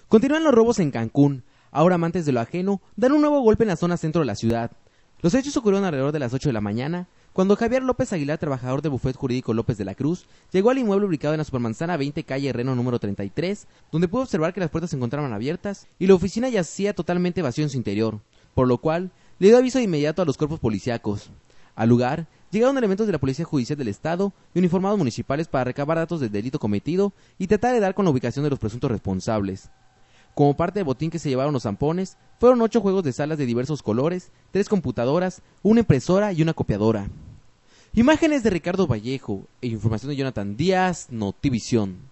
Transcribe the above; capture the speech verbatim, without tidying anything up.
Continúan los robos en Cancún. Ahora amantes de lo ajeno dan un nuevo golpe en la zona centro de la ciudad. Los hechos ocurrieron alrededor de las ocho de la mañana, cuando Javier López Aguilar, trabajador del bufete jurídico López de la Cruz, llegó al inmueble ubicado en la Supermanzana veinte, calle Reno número treinta y tres, donde pudo observar que las puertas se encontraban abiertas y la oficina yacía totalmente vacío en su interior, por lo cual le dio aviso de inmediato a los cuerpos policíacos. Al lugar llegaron elementos de la Policía Judicial del Estado y uniformados municipales para recabar datos del delito cometido y tratar de dar con la ubicación de los presuntos responsables. Como parte del botín que se llevaron los zampones, fueron ocho juegos de salas de diversos colores, tres computadoras, una impresora y una copiadora. Imágenes de Ricardo Vallejo e información de Jonathan Díaz, Notivisión.